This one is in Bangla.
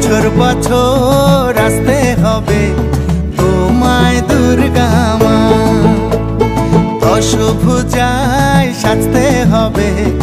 বছর বছর আসতে হবে তোমায় দুর্গা মা। দশভুজায় সাজতে হবে